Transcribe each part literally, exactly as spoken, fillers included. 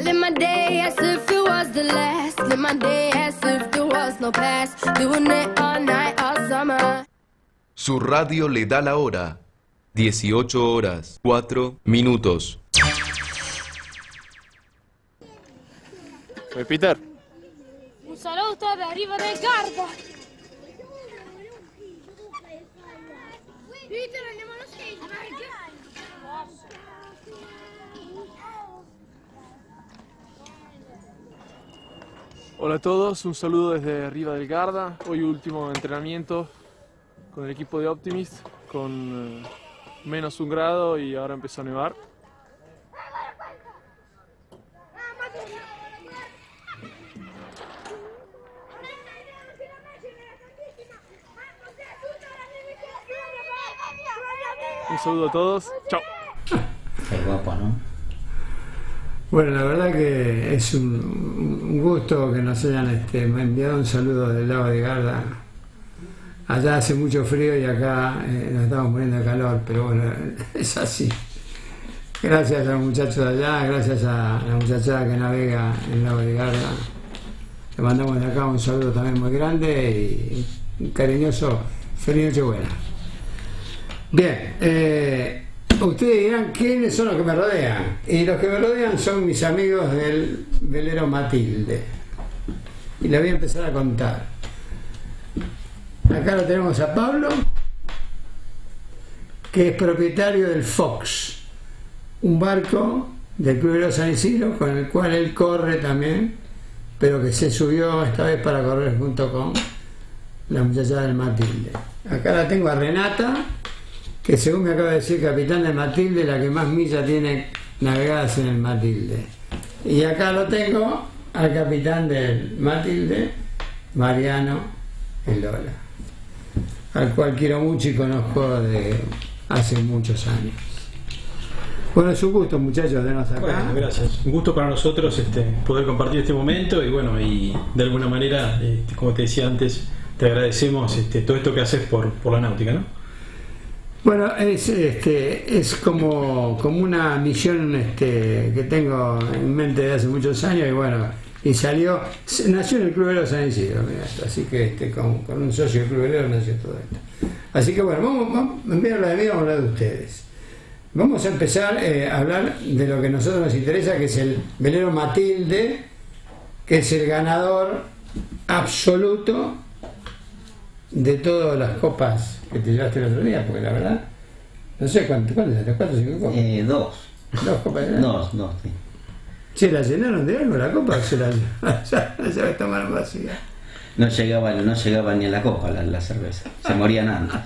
Live my day as if it was the last. Live my day as if there was no past. Doing it all night, all summer. Su radio le da la hora. dieciocho horas, cuatro minutos. Soy Peter. Un saludo de arriba del Garda. Peter, andiamo allo skatepark. Hola a todos, un saludo desde arriba del Garda. Hoy último entrenamiento con el equipo de Optimist, con eh, menos un grado y ahora empezó a nevar. Un saludo a todos, chao. Qué guapo, ¿no? Bueno, la verdad que es un, un gusto que nos hayan este, enviado un saludo del lago de Garda. Allá hace mucho frío y acá eh, nos estamos muriendo de calor, pero bueno, es así. Gracias a los muchachos de allá, gracias a la muchachada que navega en el lago de Garda. Le mandamos de acá un saludo también muy grande y un cariñoso feliz Nochebuena. Bien, eh, ustedes dirán quiénes son los que me rodean. Y los que me rodean son mis amigos del velero Matilde. Y les voy a empezar a contar. Acá lo tenemos a Pablo, que es propietario del Fox, un barco del Club Velero San Isidro con el cual él corre también, pero que se subió esta vez para correr punto com, la muchacha del Matilde. Acá la tengo a Renata, que según me acaba de decir capitán del Matilde, la que más millas tiene navegadas en el Matilde. Y acá lo tengo al capitán del Matilde, Mariano El Lola, al cual quiero mucho y conozco de hace muchos años. Bueno, es un gusto, muchachos, tenernos acá. Bueno, gracias. Un gusto para nosotros este, poder compartir este momento y bueno, y de alguna manera, este, como te decía antes, te agradecemos este, todo esto que haces por, por la náutica, ¿no? Bueno, es, este, es como, como una misión este, que tengo en mente desde hace muchos años y bueno, y salió, nació en el Club Velero San Isidro, mirá, así que este, con, con un socio del Club Velero nació todo esto. Así que bueno, vamos, vamos, en vez de hablar de mí, vamos a hablar de ustedes. Vamos a empezar eh, a hablar de lo que a nosotros nos interesa, que es el velero Matilde, que es el ganador absoluto de todas las copas que te llevaste el otro día, porque la verdad, no sé cuánto, ¿cuántas? ¿Cuántas? ¿Cinco copas? Eh, dos. ¿Dos copas de Dos, dos, sí. ¿Se la llenaron de algo la copa? ¿Se la ya, ya la tomaron vacía? No llegaba, no llegaba ni a la copa la, la cerveza, se morían antes.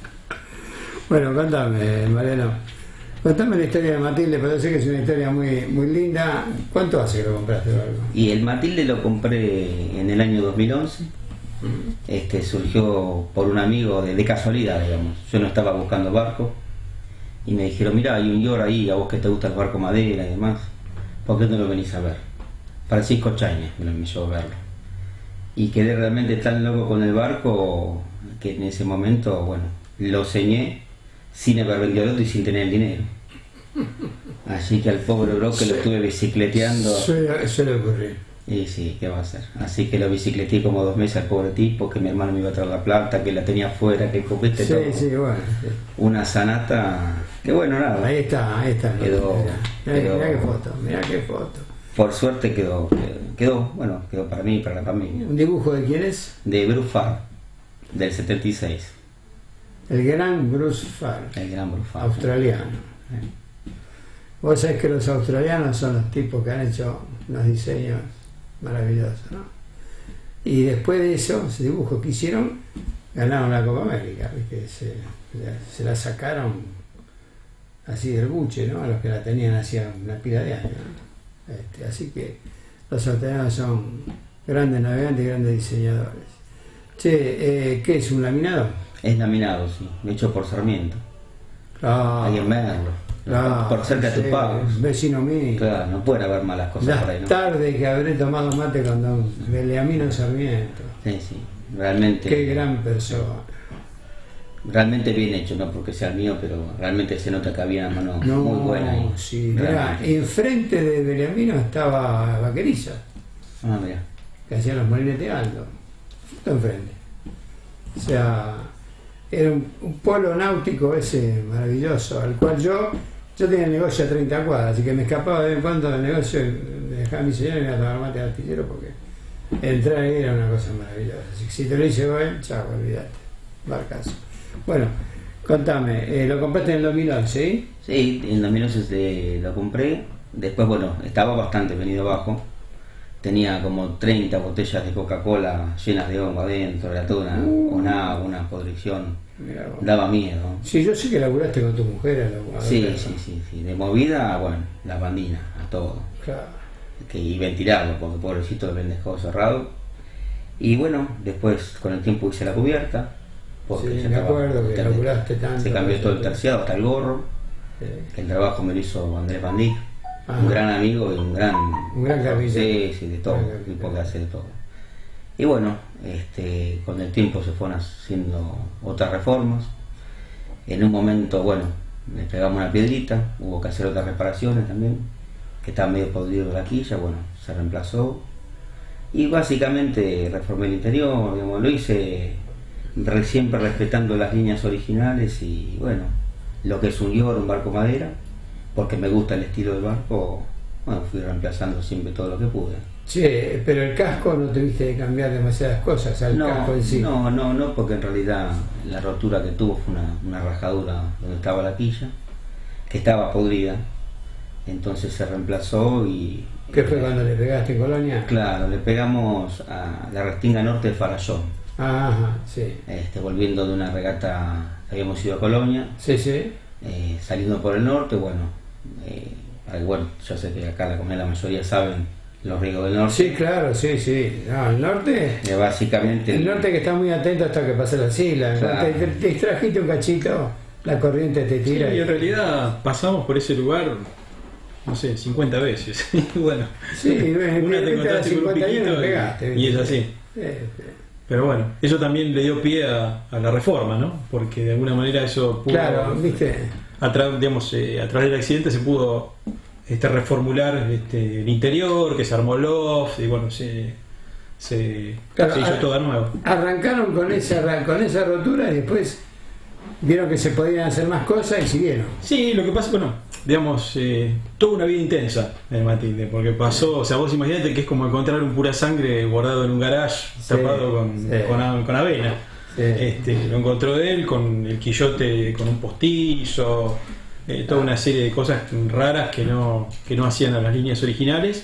Bueno, contame, Mariano. Contame la historia de Matilde, pero sé que es una historia muy, muy linda. ¿Cuánto hace que lo compraste o algo? Y el Matilde lo compré en el año dos mil once. Este, surgió por un amigo de, de casualidad, digamos. Yo no estaba buscando barco y me dijeron, mira, hay un Yor ahí, a vos que te gusta el barco madera y demás, ¿por qué no lo venís a ver? Francisco Chañez me lo envió a verlo y quedé realmente tan loco con el barco que en ese momento, bueno, lo ceñé sin haber vendido el otro y sin tener el dinero. Así que al pobre bro que lo estuve bicicleteando. Suele, suele ocurrir. Y sí, ¿qué va a hacer? Así que lo bicicleté como dos meses al pobre tipo, que mi hermano me iba a traer la plata, que la tenía afuera, que cogiste sí, todo. Sí, bueno. Sí. Una sanata, que bueno, nada. Ahí está, ahí está. Quedó, mirá, quedó, mirá qué foto, mirá qué foto. Por suerte quedó, quedó, quedó, bueno, quedó para mí y para la familia. ¿Un dibujo de quién es? De Bruce Farr, del setenta y seis. El gran Bruce Farr. El gran Bruce Farr. Australiano. ¿Eh? Vos sabés que los australianos son los tipos que han hecho unos diseños maravillosos, ¿no? Y después de eso, ese dibujo que hicieron, ganaron la Copa América, ¿viste? Se, se la sacaron así del buche, ¿no? A los que la tenían hacía una pila de años, ¿no? Este, así que los australianos son grandes navegantes y grandes diseñadores. Che, eh, ¿qué es? ¿Un laminado? Es laminado, sí, hecho por Sarmiento. Ah, Hay en verlo. ah, por cerca de sí, tus pagos. Vecino mío. Claro, no puede haber malas cosas La por ahí, ¿no? tarde que habré tomado mate con don Beliamino Sarmiento. Sí, sí, realmente. Qué gran persona. realmente bien hecho, no porque sea el mío, pero realmente se nota que había una mano No, muy buena ahí. sí, mira, enfrente de Beliamino estaba Vaqueriza, Ah, mira. que hacían los molines de Aldo, justo enfrente. O sea, era un, un polo náutico ese maravilloso, al cual yo, yo tenía el negocio a treinta cuadras, así que me escapaba de vez en cuando del negocio, dejaba a mi señora y me iba a tomar mate al astillero porque entrar ahí era una cosa maravillosa. Así que si te lo hice él, chao, olvídate, barcazo. Bueno, contame, eh, lo compraste en el dos mil once, ¿sí? Sí, en dos mil once se lo compré. Después, bueno, estaba bastante venido abajo. Tenía como treinta botellas de Coca-Cola llenas de hongo adentro, era toda una, Uh. una, una podrición. Mirá vos. Daba miedo. Sí, yo sé que laburaste con tu mujer. a la- a Sí, la- sí, sí, sí. De movida, bueno, la bandina, a todo. Claro. Que, y ventilarlo, porque pobrecito el vendejado cerrado. Y bueno, después con el tiempo hice la cubierta. Porque Sí, ya me estaba- acuerdo que ter- laburaste tanto. Se cambió todo el terciado, hasta el gorro. Sí. Que el trabajo me lo hizo Andrés Bandí, Ajá. un gran amigo y un gran... Un gran capitán. Sí, sí, de todo, Gran un capitán. tipo que hace de todo. Y bueno, este, con el tiempo se fueron haciendo otras reformas. En un momento, bueno, le pegamos una piedrita, hubo que hacer otras reparaciones también, que estaba medio podrido la quilla, bueno, se reemplazó. Y básicamente reformé el interior, digamos, lo hice re- siempre respetando las líneas originales y bueno, lo que es un York, un barco madera, porque me gusta el estilo del barco, bueno, fui reemplazando siempre todo lo que pude. Che, pero el casco no tuviste que cambiar demasiadas cosas al No, casco en sí. no, no, no, porque en realidad la rotura que tuvo fue una, una rajadura donde estaba la quilla, que estaba podrida, entonces se reemplazó y... ¿Qué fue cuando le pegaste en Colonia? Claro, le pegamos a la restinga norte de Farallón, Ajá, sí. este, volviendo de una regata que habíamos ido a Colonia, Sí, sí. eh, saliendo por el norte, bueno, eh, al- bueno, yo sé que acá la comunidad la mayoría saben los ríos del norte. Sí, claro, sí, sí. No, el norte... Que básicamente El norte que está muy atento hasta que pase la sigla. Claro. Te, te- te distrajiste un cachito, la corriente te Sí, tira. y y- en realidad pasamos por ese lugar, no sé, cincuenta veces. Y bueno, Sí, ves, una te viste, a las encontraste con un cincuenta y uno piquito pegaste, y, y es viste. así. Sí, sí. Pero bueno, eso también le dio pie a, a la reforma, ¿no? Porque de alguna manera eso pudo, Claro, viste. a, tra- digamos, eh, a través del accidente se pudo este, reformular este, el interior, que se armó loft y bueno, se, se, Claro, se hizo a- todo de nuevo. Arrancaron con esa, con esa rotura y después vieron que se podían hacer más cosas y siguieron. Sí, lo que pasa, bueno, digamos, eh, toda una vida intensa en el Matilde, porque pasó, o sea, vos imaginate que es como encontrar un pura sangre guardado en un garage, Sí, tapado con, sí. con, a- con avena. Sí. Este, lo encontró él con el quillote, con un postizo, eh, toda una serie de cosas raras que no, que no hacían a las líneas originales.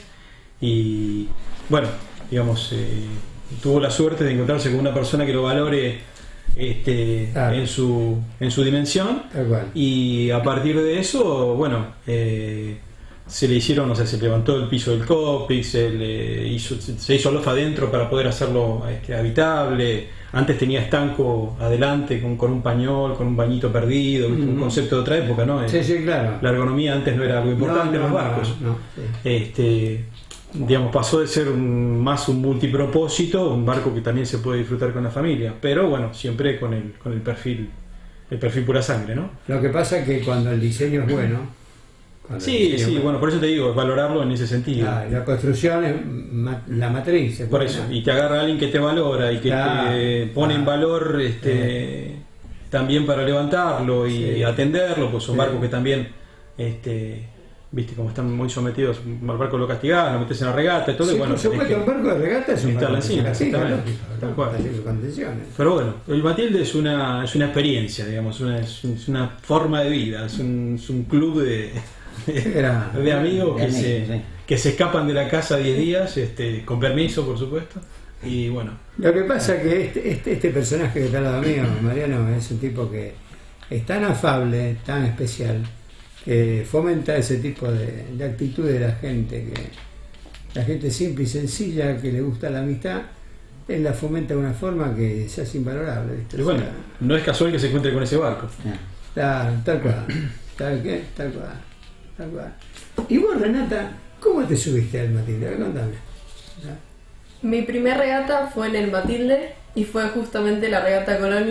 Y bueno, digamos, eh, tuvo la suerte de encontrarse con una persona que lo valore este, Claro. en, su, en su dimensión. Tal cual. Y a partir de eso, bueno, eh, se le hicieron, o sea, se levantó el piso del cópix, se le hizo, se hizo loft adentro para poder hacerlo este, habitable. Antes tenía estanco adelante con, con un pañol, con un bañito perdido, ¿viste? Un Ujú. concepto de otra época, ¿no? Sí, sí, claro. La ergonomía antes no era algo importante No, en no, los barcos. no, no, sí. Este, digamos, pasó de ser un, más un multipropósito, un barco que también se puede disfrutar con la familia, pero bueno, siempre con el, con el perfil, el perfil pura sangre, ¿no? Lo que pasa es que cuando el diseño es bueno. cuando el Sí, diseño es sí, bueno, bueno, por eso te digo, valorarlo en ese sentido. la, la construcción es ma- la matriz. se Por puede eso, llamar. y te agarra alguien que te valora y que Claro, te pone en claro. valor este, también para levantarlo y Sí. atenderlo, pues son Sí. barcos que también, este, viste, como están muy sometidos, al barco lo castigás, lo metes en la regata y todo, Sí, y bueno, por supuesto, tenés que- un barco de regata es un estar barco que se encima, castiga, exactamente, lógico, tal ¿no? cual. Así sus condiciones. Pero bueno, el Matilde es una, es una experiencia, digamos, una, es, es una forma de vida, es un, es un club de, Era- de amigos de que, se, amigos, sí. que se escapan de la casa diez días, este, con permiso, por supuesto, y bueno, Lo que pasa es que este, este, este personaje que está al lado mío, Mariano, es un tipo que es tan afable, tan especial, que fomenta ese tipo de, de actitud de la gente, que la gente simple y sencilla que le gusta la amistad, él la fomenta de una forma que se hace invalorable. ¿viste? y bueno, no es casual que se encuentre con ese barco. Tal, tal cual, tal, ¿qué? tal cual, tal cual. Y vos, Renata, ¿cómo te subiste al Matilde? A ver, contame. Mi primer regata fue en el Matilde y fue justamente la regata Colonia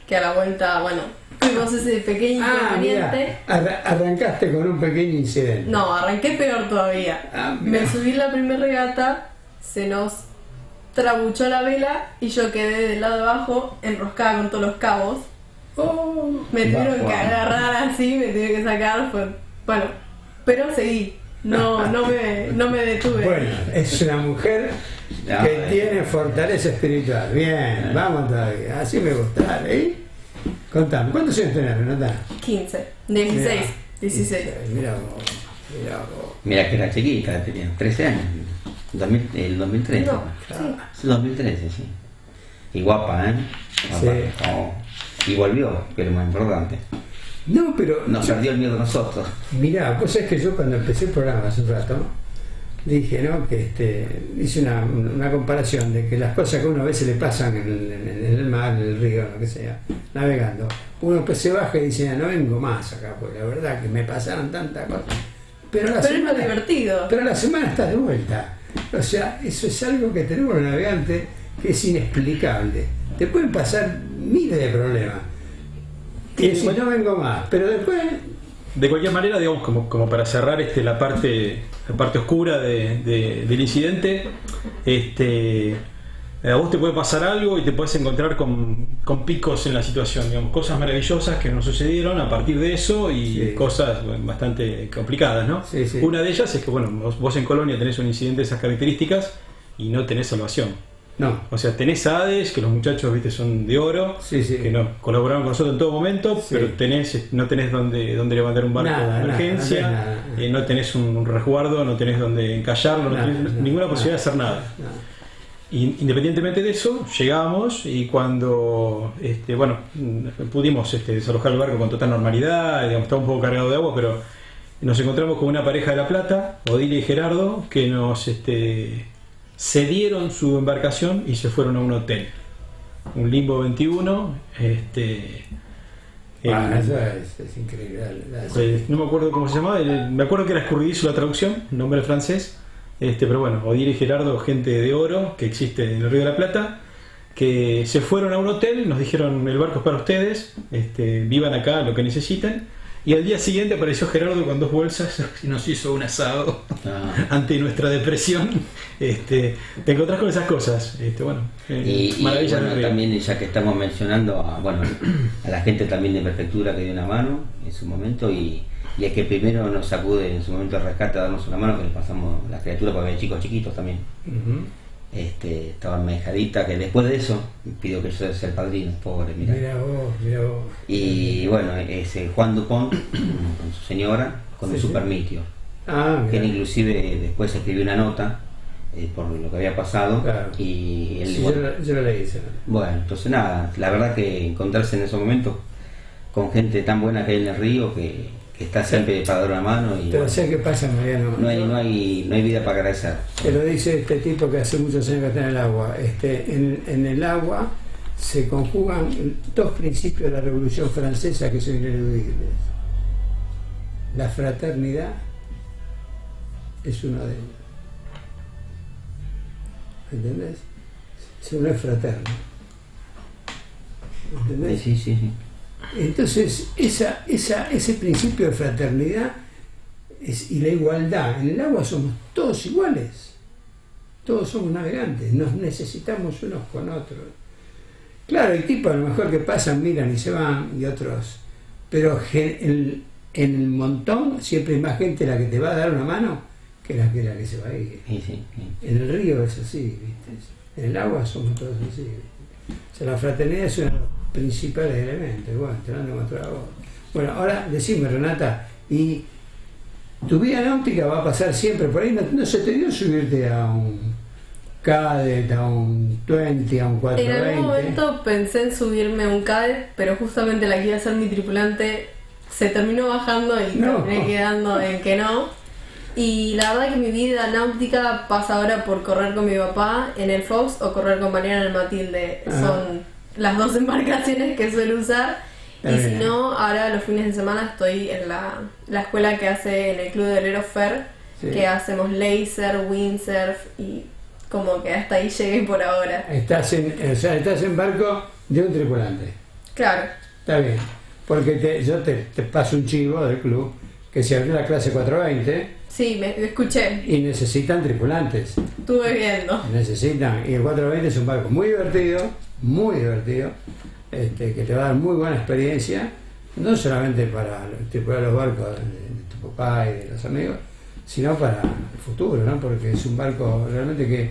que a la vuelta, bueno, tuvimos ese pequeño Ah, mira, inconveniente. arra- arrancaste con un pequeño incidente. No, arranqué peor todavía. Ah, mira. Me subí la primera regata, se nos trabuchó la vela y yo quedé del lado de abajo enroscada con todos los cabos. Oh, Me tuvieron va, que va. agarrar así, me tuvieron que sacar, fue, bueno, pero seguí, no, no, me, no me detuve. Bueno, es una mujer No, que eh. tiene fortaleza espiritual. Bien, vamos todavía. Así me gusta. ¿Eh? Contame, ¿cuántos años tenés, Renata? quince, dieciséis, dieciséis. Mira vos, mira vos. Mira que era chiquita, tenía trece años. dos mil, el dos mil trece. No, sí. Sí, dos mil trece, sí. Y guapa, ¿eh? Guapa. Sí. Oh. Y volvió, que es lo más importante. No, pero Nos yo- perdió el miedo a nosotros. mirá, vos sabés que yo cuando empecé el programa hace un rato, dije, ¿no? Que este, hice una, una comparación de que las cosas que a uno a veces le pasan en el, en el mar, en el río, lo que sea, navegando, uno pues se baja y dice, no vengo más acá, porque la verdad que me pasaron tantas cosas. Pero, la Pero es lo semana, divertido. pero la semana está de vuelta. O sea, eso es algo que tenemos los navegantes que es inexplicable. Te pueden pasar miles de problemas. Y decís, no vengo más, pero después... De cualquier manera, digamos, como, como para cerrar este, la parte la parte oscura de, de- del incidente, este, a vos te puede pasar algo y te puedes encontrar con, con picos en la situación, digamos, cosas maravillosas que nos sucedieron a partir de eso y Sí. cosas bueno, bastante complicadas, ¿no? Sí, sí. Una de ellas es que, bueno, vos, vos en Colonia tenés un incidente de esas características y no tenés salvación. No, O sea, tenés a Hades, que los muchachos, viste, son de oro, Sí, sí. que no, colaboraron con nosotros en todo momento, Sí. pero tenés, no tenés donde, donde levantar un barco Nada, de nada, emergencia, no tenés nada. eh, no tenés un, un resguardo, no tenés donde encallarlo, no Nada, tenés nada, ninguna nada. posibilidad de hacer nada. no. Y, independientemente de eso, llegamos y cuando este, bueno, mm, pudimos este, desalojar el barco con total normalidad, digamos, estaba un poco cargado de agua, pero nos encontramos con una pareja de La Plata, Odilia y Gerardo, que nos este, cedieron su embarcación y se fueron a un hotel, un Limbo veintiuno. Este, Ah, el- eso es, es increíble. la- la- eh, no me acuerdo cómo se llamaba, el- me acuerdo que era escurridizo la traducción, nombre francés, este, pero bueno, Odilia y Gerardo, gente de oro que existe en el Río de la Plata, que se fueron a un hotel, nos dijeron el barco es para ustedes, este, vivan acá lo que necesiten, y al día siguiente apareció Gerardo con dos bolsas y nos hizo un asado Ah. ante nuestra depresión. Este, te encontrás con esas cosas, este, bueno, eh, Y, y, maravillas bueno, del río. también ya que estamos mencionando a, bueno, a la gente también de prefectura que dio una mano en su momento y, y el que primero nos acude en su momento de rescate a darnos una mano, que le pasamos las criaturas porque había chicos chiquitos también. Ujú. Este, estaba manejadita, que después de eso pidió que yo sea el padrino, pobre, mira. Mira vos, mira vos. Y bueno, ese Juan Dupont con su señora, con Sí, un sí. supermitio, Ah, que él mira. inclusive después escribió una nota eh, por lo que había pasado. Claro. Y él, Sí, yo, bueno, lo- yo lo leí. eso. bueno, entonces nada, la verdad que encontrarse en esos momentos con gente tan buena que hay en el río que, que está siempre para dar una mano y Pero bueno, sé qué pasa, Mariano. no hay, Yo- no hay, no hay vida para agradecer. Te lo dice este tipo que hace muchos años que está en el agua. Este, en, en el agua se conjugan dos principios de la Revolución Francesa que son ineludibles. La fraternidad es uno de ellos. ¿Entendés? Si uno es fraterno. ¿Entendés? Sí, sí, sí. Entonces, esa, esa, ese principio de fraternidad es, y la igualdad, en el agua somos todos iguales, todos somos navegantes, nos necesitamos unos con otros. Claro, hay tipos a lo mejor que pasan, miran y se van, y otros, pero gen- en, en el montón siempre hay más gente la que te va a dar una mano que la que, la que se va a ir. Sí, sí, sí. En el río es así, ¿viste? En el agua somos todos así, ¿viste? O sea, la fraternidad es uno de los principales elementos. Bueno, te lo han demostrado vos. Bueno, ahora decime, Renata, ¿y tu vida náutica va a pasar siempre por ahí? ¿No, no se te dio subirte a un Cadet, a un veinte, a un En cuatrocientos veinte? algún momento pensé en subirme a un Cadet, pero justamente la que iba a ser mi tripulante se terminó bajando y No. terminé quedando en que no. Y la verdad que mi vida náutica pasa ahora por correr con mi papá en el Fox o correr con Mariana en el Matilde. Ah. Son las dos embarcaciones que suelo usar. Está Y si bien. no, ahora los fines de semana estoy en la, la escuela que hace en el Club de Veleros Fer, Sí. que hacemos laser, windsurf y como que hasta ahí llegué por ahora. Estás en, o sea, estás en barco de un tripulante. Claro. Está bien. Porque te, yo te, te paso un chivo del club que se abrió la clase cuatrocientos veinte. Sí, me, me escuché. Y necesitan tripulantes. Estuve viendo. Necesitan. Y el cuatrocientos veinte es un barco muy divertido, muy divertido, este, que te va a dar muy buena experiencia, no solamente para tripular los barcos de, de tu papá y de los amigos, sino para el futuro, ¿no? Porque es un barco realmente que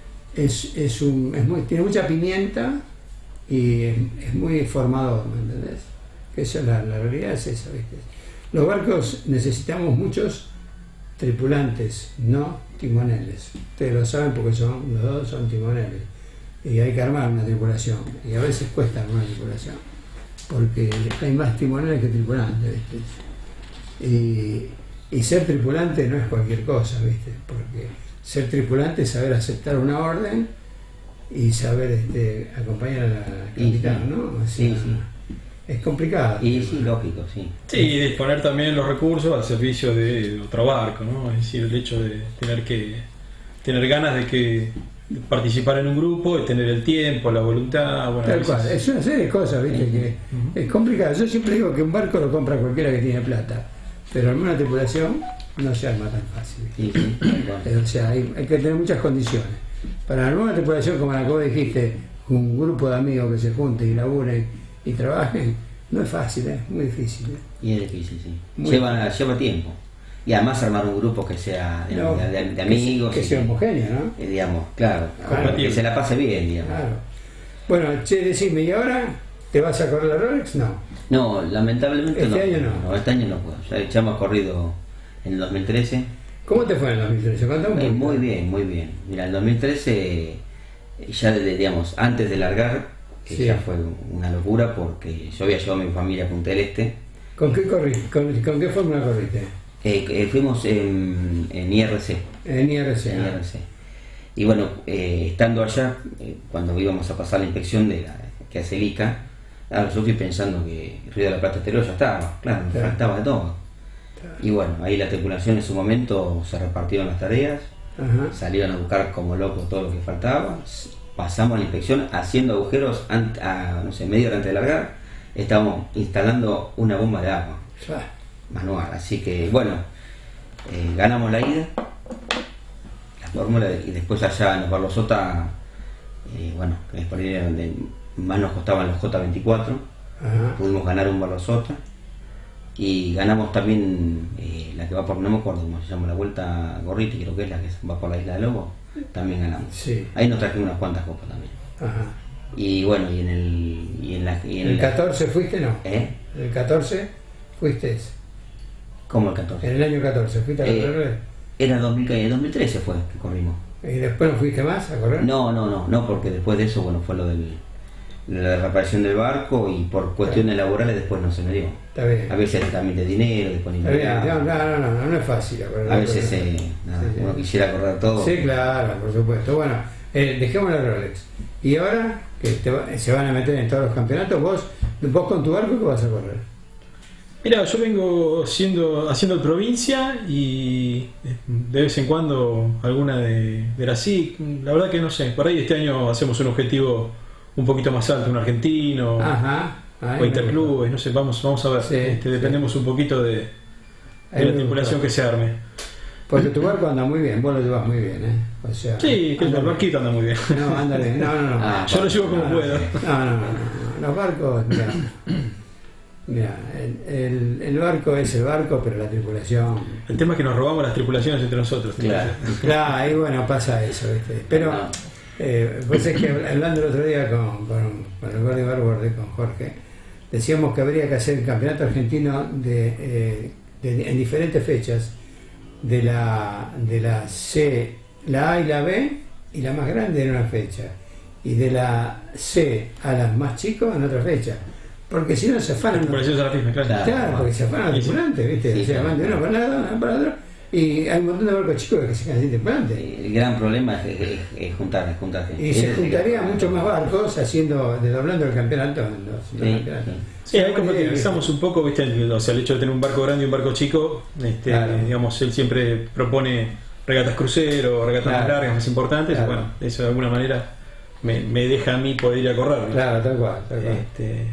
es, es un, es muy, tiene mucha pimienta y es, es muy formador, ¿me entendés? Que eso es la, la realidad es esa, ¿viste? Los barcos necesitamos muchos tripulantes, no timoneles. Ustedes lo saben porque son, los dos son timoneles. Y hay que armar una tripulación. Y a veces cuesta armar una tripulación. Porque hay más timoneles que tripulantes, ¿viste? Y, y ser tripulante no es cualquier cosa, ¿viste? Porque ser tripulante es saber aceptar una orden y saber este, acompañar a la capitán, sí, ¿no? Así, sí, sí. Es complicado. Y sí, lógico, sí. Sí, y disponer también los recursos al servicio de otro barco, ¿no? Es decir, el hecho de tener que tener ganas de que de participar en un grupo, de tener el tiempo, la voluntad, bueno, Tal a veces- cual, es una serie de cosas, ¿viste? Que es complicado. Yo siempre digo que un barco lo compra cualquiera que tiene plata, pero armar una tripulación no se arma tan fácil. Sí, sí, tal cual. Eh, O sea, hay, hay que tener muchas condiciones. Para armar una tripulación como la que vos dijiste, un grupo de amigos que se junten y laburen y trabajen, no es fácil, es muy difícil. ¿eh? Y es difícil, sí. Muy Lleva, lleva tiempo. Y además armar un grupo que sea de, No, de- de- de que amigos. se- que y sea homogéneo, ¿no? y digamos, claro, Claro. que se la pase bien, digamos. Claro. Bueno, che, decime, ¿y ahora te vas a correr la Rolex? No. No, lamentablemente Este no. año no. Este año no puedo. Ya, ya hemos corrido en el dos mil trece. ¿Cómo te fue en el dos mil trece? Contame un Eh, poquito. muy bien, muy bien. Mira, el dos mil trece, eh, ya desde, digamos, antes de largar, que Sí. ya fue una locura porque yo había llevado a mi familia a Punta del Este. ¿Con qué corriste? ¿Con, con qué fórmula corriste? Eh, eh, fuimos en, en I R C. En I R C. En ¿no? I R C. Y bueno, eh, estando allá, eh, cuando íbamos a pasar la inspección de la, que hace el I C A, claro, yo fui pensando que Río de la Plata Exterior ya estaba, claro, me Claro. faltaba de todo. Y bueno, ahí la tripulación en su momento se repartieron las tareas, Ajá. salieron a buscar como locos todo lo que faltaba, s- pasamos la inspección haciendo agujeros ant- a, no sé, media hora antes de largar, estábamos instalando una bomba de agua Ya. manual, así que bueno, eh, ganamos la ida, la fórmula, y después allá en los Barlosota, eh, bueno, que es por ahí era donde más nos costaban los J veinticuatro, Ajá. pudimos ganar un Barlosota y ganamos también eh, la que va por, no me acuerdo cómo se llama, la Vuelta Gorriti, creo que es la que va por la Isla de Lobo, también ganamos. Sí. Ahí nos trajimos unas cuantas copas también. Ajá. Y bueno, y en el... Y en la, y en ¿El la- catorce fuiste? No. ¿Eh? ¿El catorce fuiste? ¿Cómo el catorce? En el año catorce fuiste a Eh, correr. Era dos mil, en dos mil trece fue que corrimos. ¿Y después no fuiste más a correr? No, no, no, no, porque después de eso, bueno, fue lo del la reparación del barco y por cuestiones laborales después no se me dio. Está bien. A veces también de dinero, Está bien. disponibilidad. No, no, no, no, no es fácil a correr. A veces correr. eh, nada, Sí, sí. uno quisiera correr todo. Sí, claro, por supuesto. Bueno, eh, dejemos la Rolex. Y ahora que te va- se van a meter en todos los campeonatos, vos, vos con tu barco, ¿qué vas a correr? Mira, yo vengo siendo, haciendo provincia y de vez en cuando alguna de, de la S I C. La verdad que no sé, por ahí este año hacemos un objetivo un poquito más alto, un argentino Ajá. Ahí o me interclubes, no sé, vamos, vamos a ver. Sí, Este, dependemos un poquito de, de Ahí la me tripulación gustó. que se arme. Porque tu barco anda muy bien, vos lo llevas muy bien, ¿eh? O sea, Sí, que el anda- barquito anda muy bien. No, ándale, no, no, no. Ah, Yo lo llevo como no, puedo. No, no, no, no. Los barcos, mira, mira, el, el, el barco es el barco, pero la tripulación. El tema es que nos robamos las tripulaciones entre nosotros. Claro. Claro, y bueno, pasa eso, ¿viste? Pero, eh, pues es que hablando el otro día con, con, con el Gordy Barborde, con Jorge, decíamos que habría que hacer el campeonato argentino de, eh, de- en diferentes fechas de la, de la C, la A y la B, y la más grande en una fecha, y de la C a las más chicos en otra fecha, porque si no se Las afanan. tripulaciones a la misma, claro. Claro. Claro, porque se afanan los Sí, sí. tripulantes, ¿viste? Sí, o sea, claro. van de uno para el lado, uno para el otro, y hay un montón de barcos chicos que se quedan sin tripulantes. El gran problema es, es- es juntar, es juntar gente. Y se Ese- juntarían muchos más barcos haciendo, desdoblando el campeonato en los, en los Sí, campeonatos. Sí, ahí Buena idea, compatibilizamos un poco, ¿viste? El- o sea, el hecho de tener un barco grande y un barco chico, este, Claro. digamos, él siempre propone regatas crucero, regatas más Claro. largas, más importantes, Claro. y bueno, eso de alguna manera me, me deja a mí poder ir a correr. ¿no? Claro, tal cual, tal cual. Este,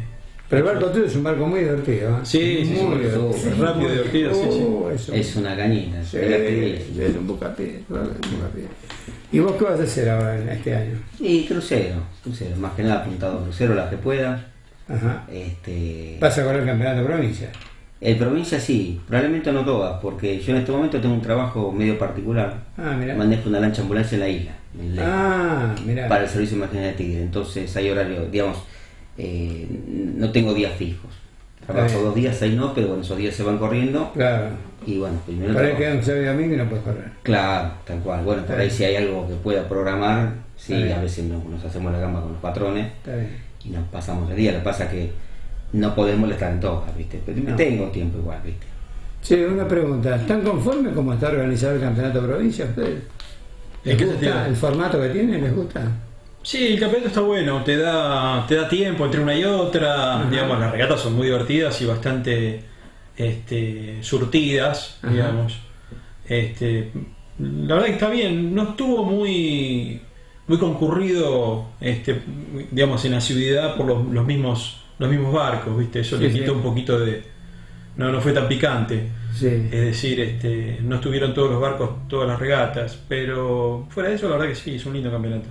Pero el barco tuyo es un barco muy divertido, ¿eh? Sí, sí, muy sí, divertido. sí, rápido, divertido, sí, sí. Uh, es, un, Es una cañita. sí, es la que dice. es un bucapié, claro, un bucapié. ¿Y vos qué vas a hacer ahora en este año? Y crucero, crucero, más que nada apuntado a crucero las que pueda. Ajá. Este, ¿Vas a correr el campeonato de provincia? en provincia sí, probablemente no todas, porque yo en este momento tengo un trabajo medio particular. Ah, mirá. Manejo una lancha ambulancia en la isla, en Ley, Ah, mirá. para el servicio de emergencia de Tigre. Entonces hay horario, digamos, eh, no tengo días fijos. Trabajo Está bien. dos días, ahí no, pero bueno, esos días se van corriendo. Claro. Y bueno, primero. Para que trabajo. queda un sábado y domingo y no puedes correr. Claro, tal cual. Bueno, por Está ahí bien. si hay algo que pueda programar, sí, Está bien. a veces nos, nos hacemos la gamba con los patrones Está bien. y nos pasamos el día. Lo que pasa es que no podemos estar en todas, ¿viste? Pero No. tengo tiempo igual, ¿viste? Sí, una pregunta. ¿Están conformes como está organizado el campeonato de provincia ustedes? ¿En ¿Les qué gusta sentido? el formato que tiene? ¿Les gusta? Sí, el campeonato está bueno, te da, te da tiempo entre una y otra. Ajá. Digamos, las regatas son muy divertidas y bastante este, surtidas, Ajá. digamos. Este, la verdad que está bien, no estuvo muy muy concurrido, este, digamos, en la ciudad por los, los mismos los mismos barcos, ¿viste? Eso Sí, le sí. quitó un poquito de, no no fue tan picante. Sí. Es decir, este, no estuvieron todos los barcos, todas las regatas, pero fuera de eso, la verdad que sí, es un lindo campeonato.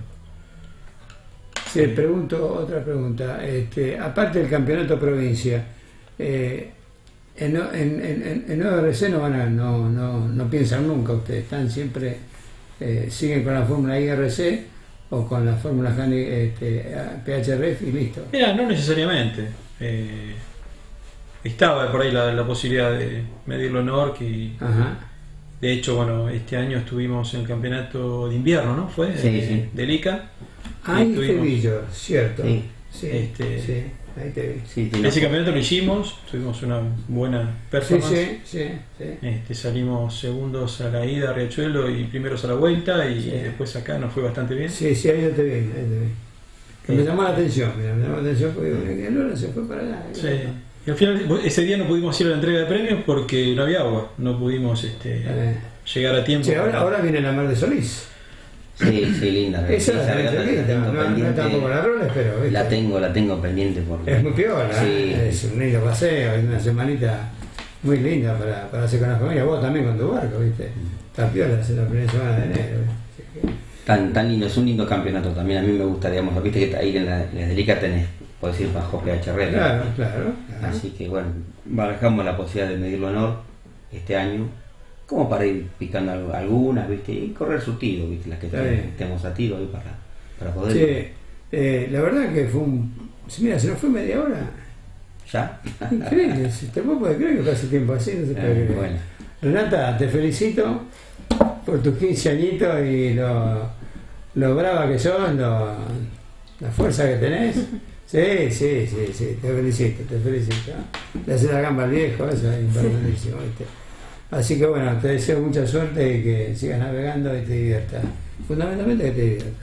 Sí, pregunto otra pregunta. Este, aparte del campeonato provincia, eh, en, en, en, en O R C no van a, no, no, no piensan nunca ustedes, están siempre, eh, siguen con la fórmula I R C o con la fórmula este, P H R F y listo. Mira, no necesariamente. Eh, estaba por ahí la, la posibilidad de medirlo en O R C y Ajá. de hecho, bueno, este año estuvimos en el campeonato de invierno, ¿no? Fue Sí, de, sí. del I C A. Ahí Y te estuvimos- vi yo, cierto. Sí. Sí, Este- sí, ahí te vi. Sí, tiene- Ese campeonato lo hicimos, tuvimos una buena Sí, performance. sí, sí, sí. Este, salimos segundos a la ida a Riachuelo y primeros a la vuelta y Sí. después acá nos fue bastante bien. Sí, sí, ahí yo te vi, ahí te vi. Que me Eh, llamó la atención, mira, me llamó la atención porque digo, "Mira, Lola se fue para allá". Sí. Y al final, ese día no pudimos ir a la entrega de premios porque no había agua, no pudimos este, Eh. llegar a tiempo. Sí, ahora, para- ahora viene la Mar de Solís. Sí, sí, linda. Esa Sí, la regata tenés la linda, tengo no, no pendiente. tampoco la roles, pero ¿viste? La tengo, la tengo pendiente porque. Es muy piola, Sí. ¿eh? Es un lindo paseo, es una semanita muy linda para, para hacer con la familia. Vos también con tu barco, ¿viste? Está piola, es la primera semana de enero. Así que- Tan, tan lindo, es un lindo campeonato también. A mí me gusta, digamos, viste que ahí en la, en la Delica tenés, podés ir bajo P H R. Claro, claro. claro. Así que bueno, barajamos la posibilidad de medirlo en O R este año, como para ir picando al- algunas, viste, y correr surtido, viste, las que Está te- bien. tenemos a tiro ahí para, para poder. Che, eh, la verdad que fue un. Mira, se nos fue media hora. ¿Ya? Increíble, si te vos podés creer que pase tiempo así, no se puede Eh, creer. bueno. Renata, te felicito por tus quince añitos y lo, lo brava que sos, lo, la fuerza que tenés. Sí, sí, sí, sí, te felicito, te felicito. Le haces la gamba al viejo, eso es importantísimo, ¿viste? Así que bueno, te deseo mucha suerte y que sigas navegando y te diviertas. Fundamentalmente que te diviertas.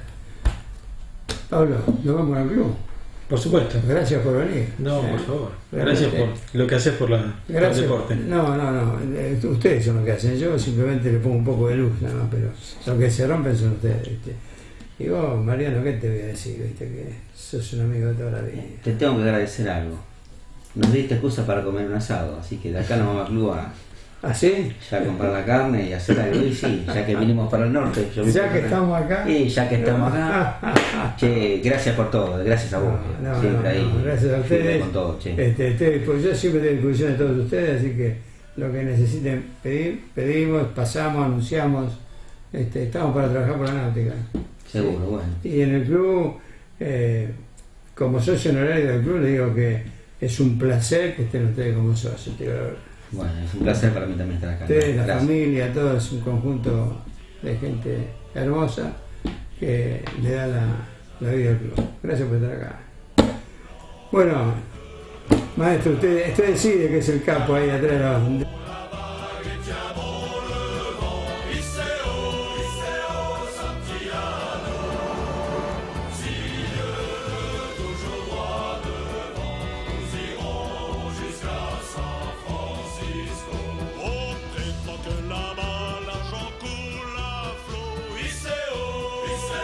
Pablo, nos vamos al club. Por supuesto. Gracias por venir. No, Eh, por favor. realmente. Gracias por lo que haces por, la, por el Gracias. deporte. No, no, no. eh, Ustedes son los que hacen. Yo simplemente le pongo un poco de luz, nada más, pero los que se rompen son ustedes, ¿viste? Y vos, Mariano, ¿qué te voy a decir? ¿Viste? Que sos un amigo de toda la vida. Te tengo que agradecer algo. Nos diste excusa para comer un asado, así que de acá nos vamos al club a ¿Ah, sí? ya a comprar la carne y hacer algo. Y sí, ya que vinimos para el norte. yo- Ya que estamos acá. Y ya que estamos acá. Che, gracias por todo, gracias a vos. No, no, siempre no, ahí. no, gracias a firme ustedes. Con todo, che. Este, estoy- pues yo siempre estoy a disposición de todos ustedes, así que lo que necesiten pedir, pedimos, pasamos, anunciamos. Este, estamos para trabajar por la náutica. Seguro, bueno. Y en el club, eh, como socio honorario del club, le digo que es un placer que estén ustedes como socios. te digo la verdad. Bueno, es un placer para mí también estar acá. Ustedes, la Gracias. familia, todo es un conjunto de gente hermosa que le da la, la vida al club. Gracias por estar acá. Bueno, maestro, usted, usted decide que es el capo ahí atrás de la...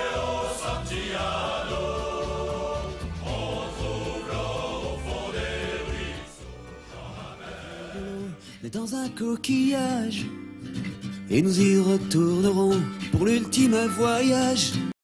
Santiago, on trouvera au fond des est dans un coquillage et nous y retournerons pour l'ultime voyage.